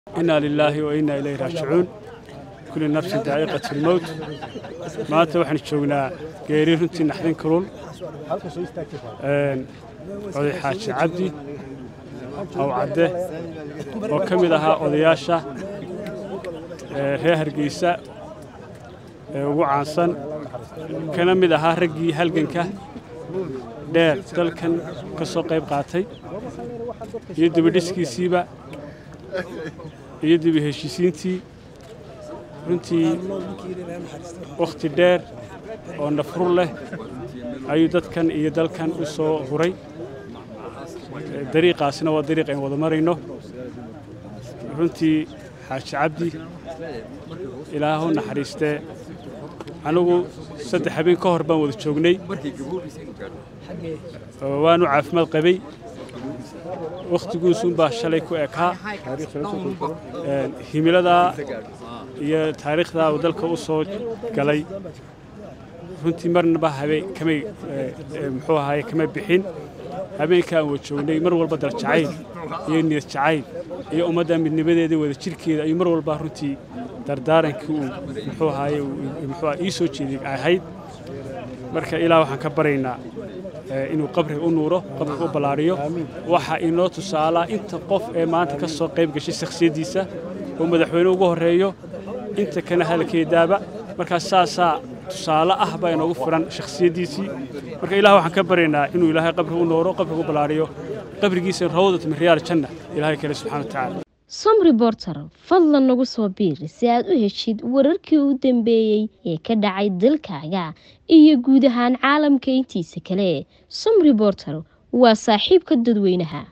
إنا لله وإنا إليه راجعون كل نفس ذائقة الموت ما توحن شوقنا غيري runtii naxdin kulul oday xaaji cabdi oo cadde oo kamid ahaa odayaasha reer Hargeysa ugu caansan kana mid ahaa raggii halganka dheer dalkan ka soo qayb qaatay iyo dibadhiskiisiiba iyo dib u heshiisiintii runtii waqti dheer oo nafur leh ayuu dadkan iyo dalkan u soo huray dariiqaasina waa dariiq aan wada marayno runtii xaaji cabdi ilaahu naxariistee anigu 3 habeen ka hor baan wada joognay waanu caafimaad qabay waqtigiisu baa shalay ku ekaa himilada iyo taariikhda uu dalka u soo galay runtii marnaba habeen kamay muxuu ahaay kama bixin habeenkaan wada joognay mar walba dal jacayl iyo niyad jacayl iyo ummadda midnimadeeda wada jirkeeda ay mar walba runtii dardaarankii uu muxuu ahaay ii soo jeeday ahayd marka ilaa waxaan ka baraynaa inuu qabriga u nuuro qabriga u balaariyo waxa inoo tusaala inta qof ee maanta ka soo qayb gashay shakhsiyadiisa oo madaxweyne ugu horeeyo inta kana halkeedaaba marka saasaa tusaale ah baa inoogu furan shakhsiyadiisii marka ilaahay waxaan ka baraynaa inuu ilaahay qabriga u nuuro qabriga u balaariyo qabrigiisa rawdat min riyaal janna ilaahay kale subxaanahu wa ta'ala Som reporter fadlan nagu soo biir si aad u heshid wararkii u dambeeyay ee ka dhacay dalkaaga iyo guud ahaan caalamka intiisa kale. Som reporter waa saaxiibka dadweynaha.